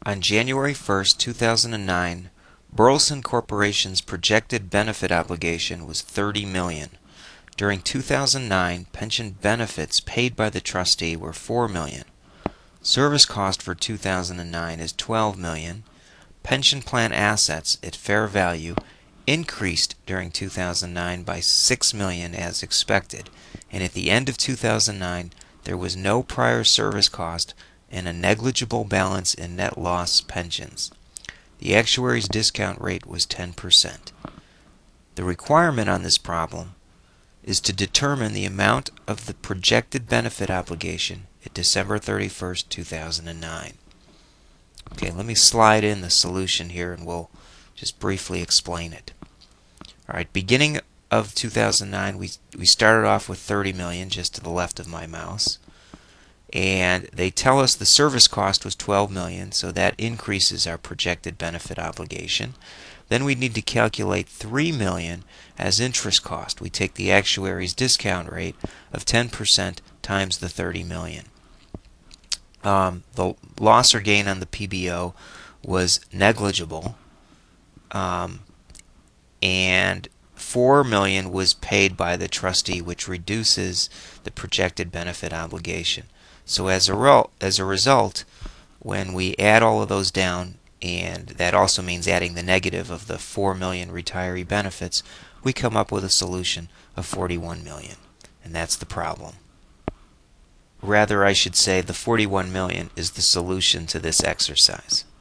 On January 1st, 2009, Burleson Corporation's projected benefit obligation was $30 million. During 2009, pension benefits paid by the trustee were $4 million. Service cost for 2009 is $12 million. Pension plan assets at fair value increased during 2009 by $6 million as expected, and at the end of 2009 there was no prior service cost and a negligible balance in net loss pensions. The actuary's discount rate was 10%. The requirement on this problem is to determine the amount of the projected benefit obligation at December 31st, 2009. Okay, let me slide in the solution here and we'll just briefly explain it. Alright, beginning of 2009 we started off with 30 million just to the left of my mouse. And they tell us the service cost was 12 million, so that increases our projected benefit obligation. Then we need to calculate 3 million as interest cost. We take the actuary's discount rate of 10% times the 30 million. The loss or gain on the PBO was negligible, and 4 million was paid by the trustee, which reduces the projected benefit obligation. So as a result, when we add all of those down, and that also means adding the negative of the 4 million retiree benefits, we come up with a solution of 41 million. And that's the problem. Rather, I should say the 41 million is the solution to this exercise.